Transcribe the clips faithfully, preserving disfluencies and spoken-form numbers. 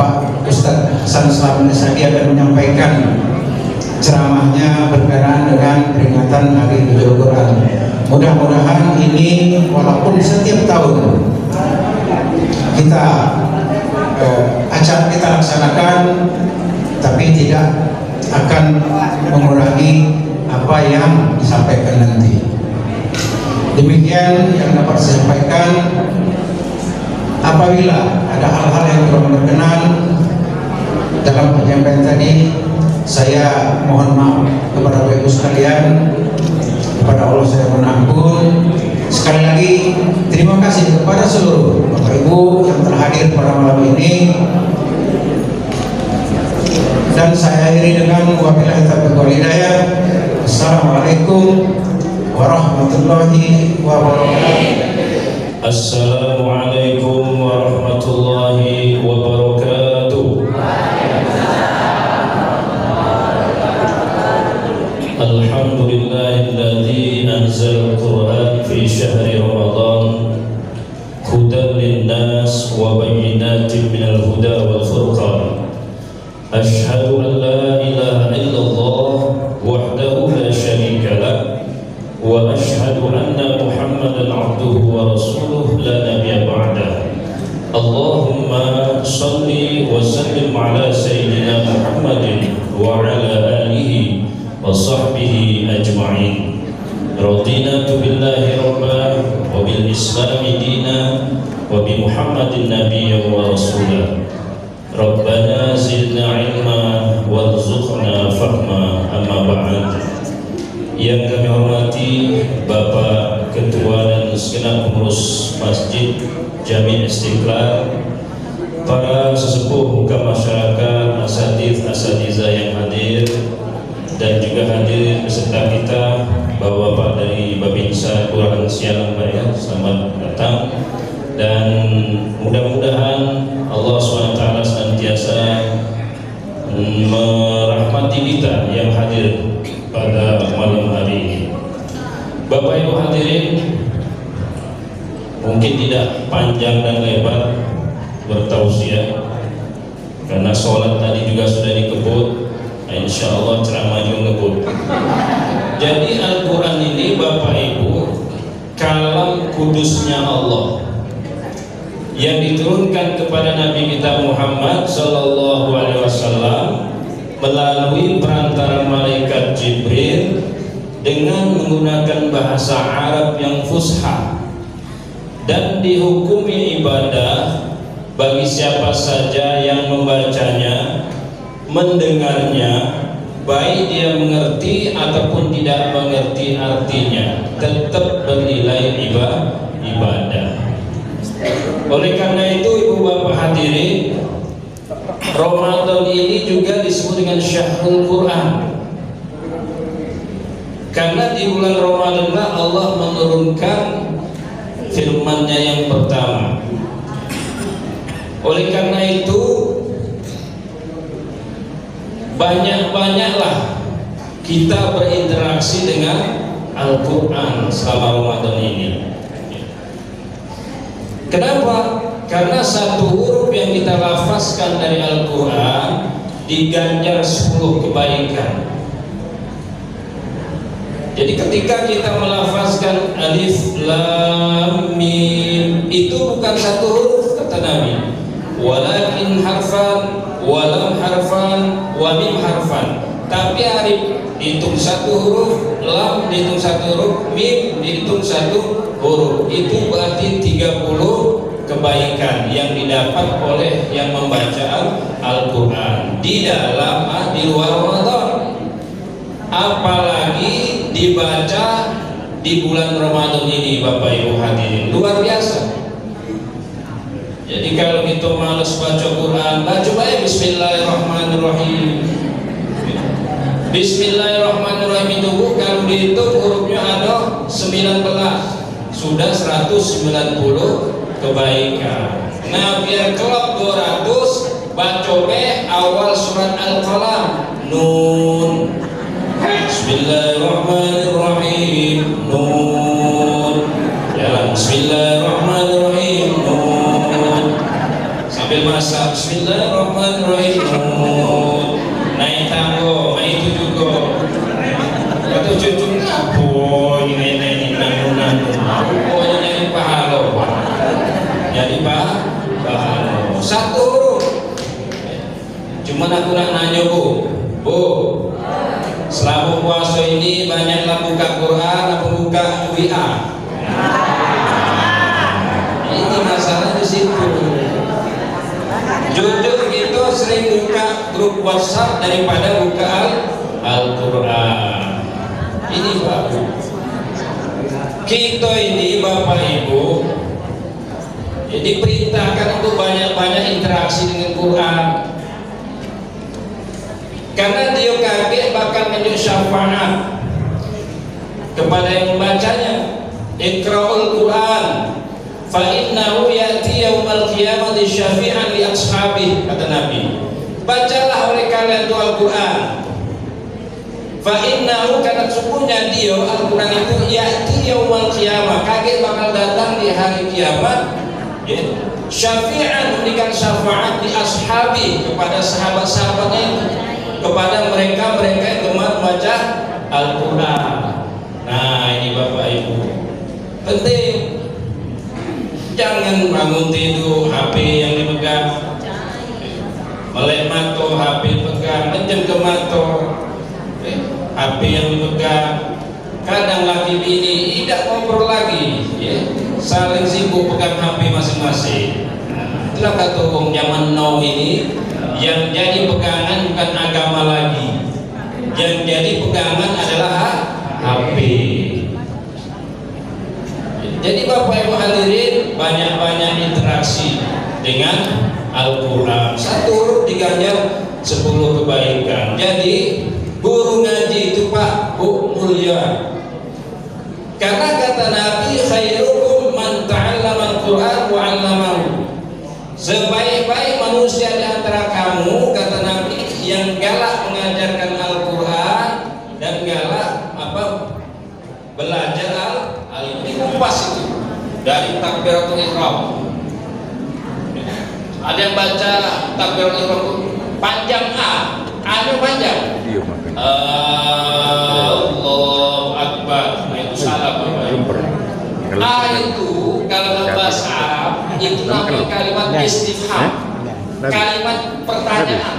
Bapak Ustadz Hasan Selamat Nesadi akan menyampaikan ceramahnya berkenaan dengan peringatan Hari Nuzul Quran. Mudah-mudahan ini walaupun setiap tahun kita eh, acara kita laksanakan, tapi tidak akan mengurangi apa yang disampaikan nanti. Demikian yang dapat saya sampaikan. Apabila ada hal-hal yang kurang berkenan dalam penyampaian tadi, saya mohon maaf kepada Bapak Ibu sekalian, kepada Allah saya mohon ampun. Sekali lagi terima kasih kepada seluruh Bapak Ibu yang telah hadir pada malam ini, dan saya akhiri dengan wabillahi taufiq wal hidayah. Assalamualaikum warahmatullahi wabarakatuh. Assalamualaikum warahmatullahi wabarakatuh. Alhamdulillahilladzi anzala al-Qur'an fi syahri Ramadan hudan lin-nas wa bayyinatin minal huda wal furqan. Asyhadu an la ilaha illallah wahdahu la syarika lah wa asyhadu anna Muhammadan abduhu wa rasuluh la nabiyya ba'dah. Allahumma salli wa sallim ala sayyidina Muhammadin wa ala alihi wa sahbihi ajma'in. Radina billahi rabba wa bil islami dina wa bi Muhammadin nabiyya wa rasulah. Rabbana zidna ilma warzuqna fahma, amma ba'd. Yang kami hormati Bapak Ketua dan segenap pengurus Masjid Jami' Istiqlal, para sesepuh muka masyarakat, asatidz asatizah yang hadir, dan juga hadir beserta kita Bapak-bapak dari Babinsa Kelurahan Sialang ya, selamat datang. Dan mudah-mudahan Allah subhanahu wa taala senantiasa merahmati kita yang hadir pada malam hari ini. Bapak Ibu hadirin, mungkin tidak panjang dan lebar bertausiah karena sholat tadi juga sudah dikebut. Insya Allah ceramah juga ngebut. Jadi Al-Quran ini Bapak Ibu kalam kudusnya Allah yang diturunkan kepada Nabi kita Muhammad Sallallahu Alaihi Wasallam melalui perantara malaikat Jibril dengan menggunakan bahasa Arab yang fusha, dan dihukumi ibadah bagi siapa saja yang membacanya, mendengarnya, baik dia mengerti ataupun tidak mengerti artinya, tetap bernilai ibadah. Oleh karena itu ibu bapak hadirin, Ramadan ini juga disebut dengan Syahrul Quran, karena di bulan Ramadan Allah menurunkan firman-Nya yang pertama. Oleh karena itu banyak-banyaklah kita berinteraksi dengan Al-Quran selama Ramadan ini. Kenapa? Karena satu huruf yang kita lafazkan dari Al-Quran diganjar sepuluh kebaikan. Jadi ketika kita melafazkan alif lam mim, itu bukan satu huruf kata Nabi, walakin harfan, walam harfan, wa mim harfan. Tapi alif dihitung satu huruf, lam dihitung satu huruf, mim dihitung satu huruf. Itu berarti tiga puluh kebaikan yang didapat oleh yang membaca Al-Quran di dalam di luar Ramadan, apalagi dibaca di bulan Ramadan ini. Bapak Ibu hadirin, luar biasa. Jadi kalau kita malas baca Quran, baca baik Bismillahirrahmanirrahim. Bismillahirrahmanirrahim itu kalau dihitung hurufnya ada sembilan belas, sudah seratus sembilan puluh kebaikan. Nah biar kelop dua ratus, baca be awal surat Al-Qalam, Nun. Bismillahirrahmanirrahim, Nun. Jalan Bismillahirrahmanirrahim, Nun. sambil masak. Bismillahirrahmanirrahim. Naik tanggo, naik itu juga. Atau cucu boy, ini ini nanggung-nanggung. Pokoknya jadi pahala. Jadi pahala. Satu. Cuman aku nak nanya bu, bu. Selama puasa ini banyaklah buka Quran atau buka W A. Ini masalah di situ. Jujur gitu sering buka grup WhatsApp daripada buka Al-Quran. Ini bagus. Kita ini Bapak Ibu diperintahkan untuk banyak-banyak interaksi dengan Quran. Karena dia kaget bakal menjadi syafaat kepada yang membacanya. Iqra'ul Quran fa innahu ya'ti yaumal qiyamati syafi'an li ashabi, kata Nabi. Bacalah oleh kalian itu Al-Quran. Fa innahu, karena sesungguhnya dia Al-Quran itu ya'ti yaumal qiyamah, kaget bakal datang di hari kiamat, ya. Syafi'an, memberikan syafaat di ashabi, kepada sahabat-sahabatnya itu, kepada mereka-mereka yang gemar membaca Al-Quran. Nah ini Bapak Ibu penting. Jangan bangun tidur H P yang dipegang, melek mato H P pegang, menjem ke mato H P yang dipegang. Kadang laki bini tidak ngobrol lagi, ya, saling sibuk pegang H P masing-masing. Itulah kata orang zaman now ini, yang jadi pegangan bukan agama lagi, yang jadi pegangan adalah H P. Jadi Bapak Ibu hadirin, banyak-banyak interaksi dengan Al-Quran. Satu huruf diganjar sepuluh kebaikan. Jadi guru ngaji itu Pak Bu mulia. Karena kata Nabi, khairukum man ta'allama al-Quran wa 'allamahu. Sebaik-baik manusia di antara kamu, kata Nabi, yang galak mengajarkan Al-Quran dan galak apa belajar Al-Quran. Ini kupas itu dari takbiratul ihram. Ada yang baca takbiratul ihram panjang A, A-nya panjang. Allahu Akbar. Nah, itu salah Bapak. A itu kalau bahasa Arab itu namanya kalimat istifham, kalimat pertanyaan.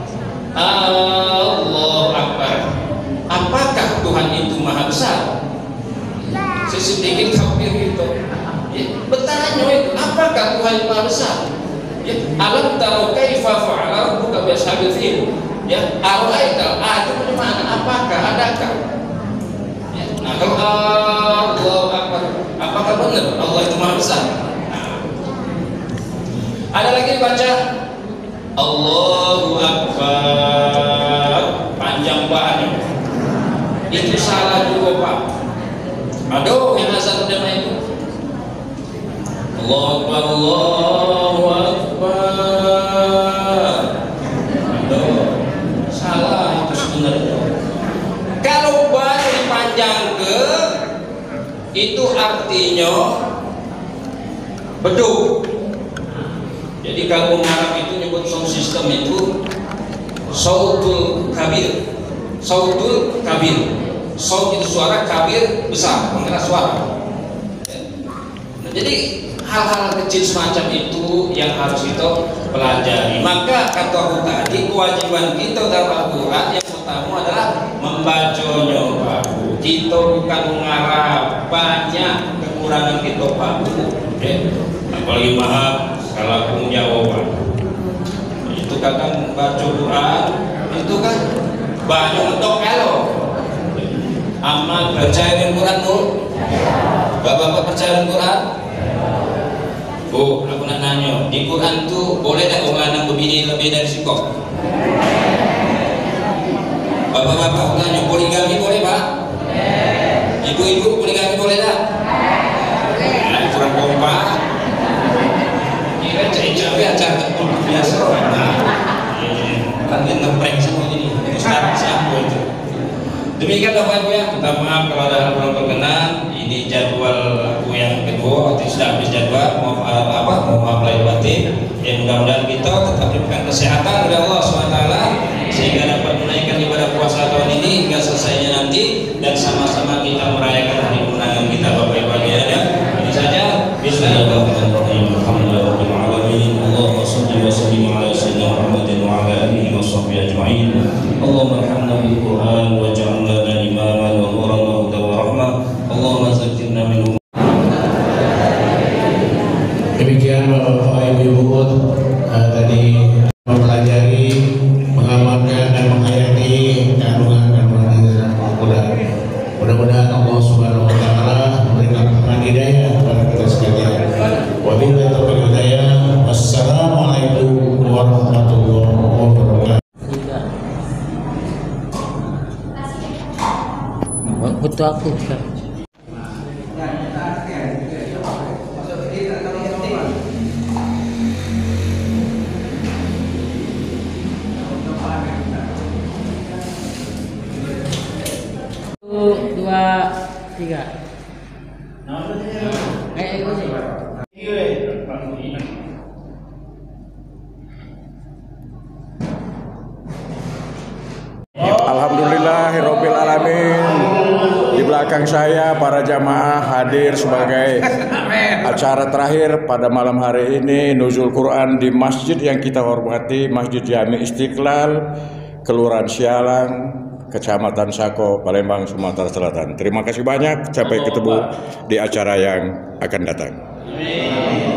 Allahu Akbar. Apakah Tuhan itu maha besar? Sedikit hampir gitu. Ya, bertanya itu, apakah Tuhan itu maha besar? Ya, alam tahu kaifa fa'ala rabbuka bi ashabil fil. Ya, araita, ah itu mana? Apakah, adakah? Ya, nah kalau Allahu Akbar, apakah benar Allah itu maha besar? Nah. Ada lagi baca Allahu Akbar, panjang banget. Itu salah juga Pak. Aduh, yang asal udah main itu. Allahu Akbar, Allahu Akbar. Aduh, salah itu sebenarnya. Kalau baru dipanjang ke, itu artinya beduk. Jadi kalau Arab itu nyebut sound system itu sautul kabir, sautul kabir. Saut itu suara, kabir besar, mengeras suara. Nah, jadi hal-hal kecil semacam itu yang harus kita pelajari. Maka kata aku tadi, kewajiban kita dalam Al-Quran yang pertama adalah membacanya Pak. Kita bukan mengarah, banyak kekurangan kita Pak. Okay. Apalagi maaf kalau aku menjawab Pak. Itu kadang baca Quran itu kan banyak untuk kalau amal percaya dengan Quran Bu? Bapak-bapak percaya dengan Quran? Bu, aku nak nanya, di Quran tuh boleh tak orang lanang berbini lebih dari sikap? Bapak-bapak aku nanya, poligami boleh Pak? Ibu-ibu poligami boleh tak? Nah, kurang kompak. Kira cek-cek acara biasa nah, kan ngeprank semua ini. Ustaz siapa itu? Demikian Bapak Ibu ya, minta maaf kalau ada hal-hal berkenan. Ini jadwal aku yang kedua, atau sudah habis jadwal. Mohon apa? Mohon maaf lahir batin. Ya mudah-mudahan kita tetap diberikan kesehatan oleh Allah subhanahu wa taala sehingga dapat menaikkan ibadah puasa tahun ini hingga selesainya nanti, dan sama-sama kita merayakan hari kemenangan kita. Bapak Ibu yang ada, ini saja. Bismillahirrahmanirrahim. Alhamdulillahirabbil alamin. Allahumma shalli wa sallim ala sayyidina Muhammadin wa ala alihi wa sahbihi ajma'in. Allahumma arhamna bil Qur'an waj'al lana imaman wa nuran wa hudan wa rahmah. Allahumma zakkirna minhu. Demikian Bapak Ibu uh, tadi mempelajari, mengamalkan dan menghayati kandungan-kandungan Islam. Mudah-mudahan Allah Subhanahu Wa Taala memberikan hidayah kepada kita sekalian. Wabillahi taufiq wal hidayah. Wassalamualaikum warahmatullahi wabarakatuh. Betul aku kan. Dua, tiga. Eh, itu sih. Alhamdulillahirabbil alamin. Di belakang saya para jamaah hadir sebagai acara terakhir pada malam hari ini, nuzul Quran di masjid yang kita hormati, Masjid Jami Istiqlal, Kelurahan Sialang, Kecamatan Sako, Palembang, Sumatera Selatan. Terima kasih banyak, sampai ketemu di acara yang akan datang.